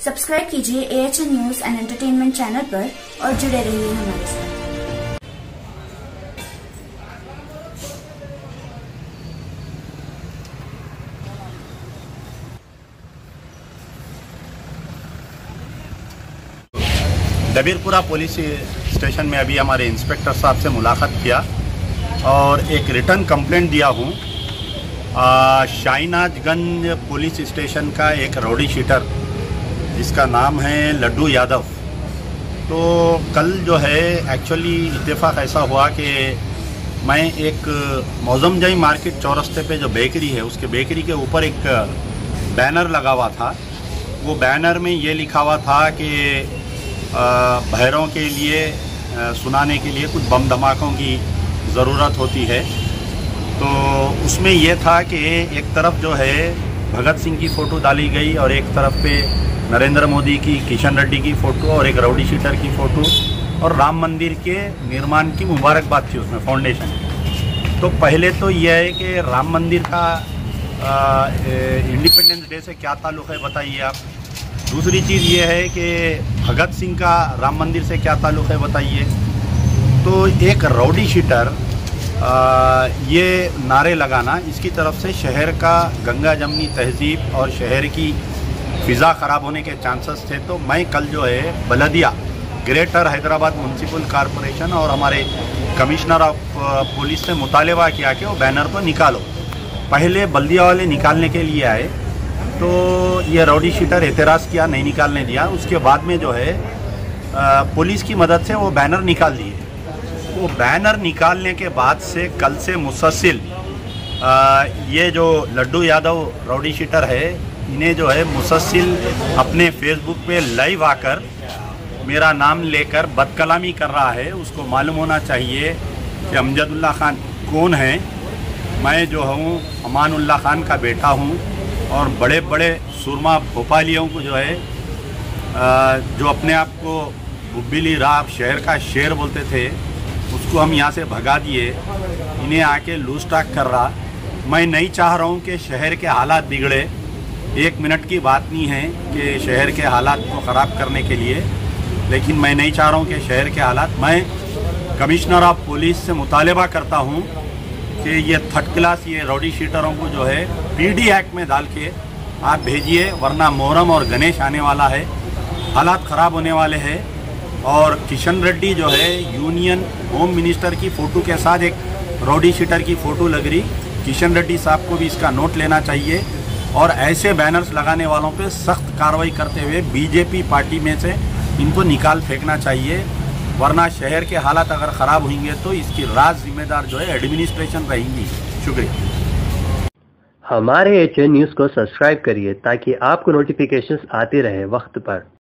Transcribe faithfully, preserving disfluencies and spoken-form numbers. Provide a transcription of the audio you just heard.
Subscribe कीजिए A H N news and entertainment channel पर और जुड़े रहिए हमारे साथ। दबीरपुरा पुलिस स्टेशन में अभी हमारे इंस्पेक्टर साहब से मुलाकात किया और एक रिटर्न कंप्लेंट दिया हूँ। शाहीनाजगंज पुलिस स्टेशन का एक रौडी शीटर जिसका नाम है लड्डू यादव। तो कल जो है एक्चुअली इत्तेफाक ऐसा हुआ कि मैं एक मौजमजई मार्केट चौरस्ते पे जो बेकरी है उसके बेकरी के ऊपर एक बैनर लगा हुआ था। वो बैनर में ये लिखा हुआ था कि भैरों के लिए सुनाने के लिए कुछ बम धमाकों की ज़रूरत होती है। तो उसमें यह था कि एक तरफ जो है भगत सिंह की फ़ोटो डाली गई और एक तरफ पे नरेंद्र मोदी की, किशन रेड्डी की फ़ोटो और एक रौडी शीटर की फ़ोटो और राम मंदिर के निर्माण की मुबारकबाद थी उसमें फाउंडेशन। तो पहले तो यह है कि राम मंदिर का इंडिपेंडेंस डे से क्या ताल्लुक़ है बताइए आप। दूसरी चीज़ ये है कि भगत सिंह का राम मंदिर से क्या ताल्लुक़ है बताइए। तो एक रौडी शीटर आ, ये नारे लगाना, इसकी तरफ से शहर का गंगा जमनी तहजीब और शहर की फ़िज़ा ख़राब होने के चांसेस थे। तो मैं कल जो है Baldia greater Hyderabad municipal corporation और हमारे कमिश्नर ऑफ पुलिस से मुतालबा किया कि वो बैनर को निकालो। पहले बल्दिया वाले निकालने के लिए आए तो ये रौडी शीटर एतराज़ किया, नहीं निकालने दिया। उसके बाद में जो है आ, पुलिस की मदद से वो बैनर निकाल दिए। वो बैनर निकालने के बाद से कल से मुसलसल ये जो लड्डू यादव रौडी शीटर है, इन्हें जो है मुसलसल अपने फेसबुक पे लाइव आकर मेरा नाम लेकर बदकलामी कर रहा है। उसको मालूम होना चाहिए कि अमजदुल्ला खान कौन है। मैं जो हूँ अमानुल्लाह खान का बेटा हूँ और बड़े बड़े सुरमा भोपालियों को जो है जो अपने आप को बुब्बिली राव शहर का शेर बोलते थे, उसको हम यहाँ से भगा दिए। इन्हें आके लूज टॉक कर रहा। मैं नहीं चाह रहा हूँ कि शहर के हालात बिगड़े। एक मिनट की बात नहीं है कि शहर के हालात को ख़राब करने के लिए, लेकिन मैं नहीं चाह रहा हूँ कि शहर के हालात। मैं कमिश्नर ऑफ पुलिस से मुतालबा करता हूँ कि ये थर्ड क्लास ये रौडी शीटरों को जो है पी डी एक्ट में डाल के आप भेजिए, वरना मोहर्रम और गणेश आने वाला है, हालात ख़राब होने वाले हैं। और किशन रेड्डी जो है यूनियन होम मिनिस्टर की फ़ोटो के साथ एक रौडी शीटर की फ़ोटो लग रही। किशन रेड्डी साहब को भी इसका नोट लेना चाहिए और ऐसे बैनर्स लगाने वालों पे सख्त कार्रवाई करते हुए बीजेपी पार्टी में से इनको निकाल फेंकना चाहिए, वरना शहर के हालात अगर ख़राब होंगे तो इसकी राज जिम्मेदार जो है एडमिनिस्ट्रेशन रहेंगी। शुक्रिया। हमारे एच एन न्यूज़ को सब्सक्राइब करिए ताकि आपको नोटिफिकेशंस आते रहे वक्त पर।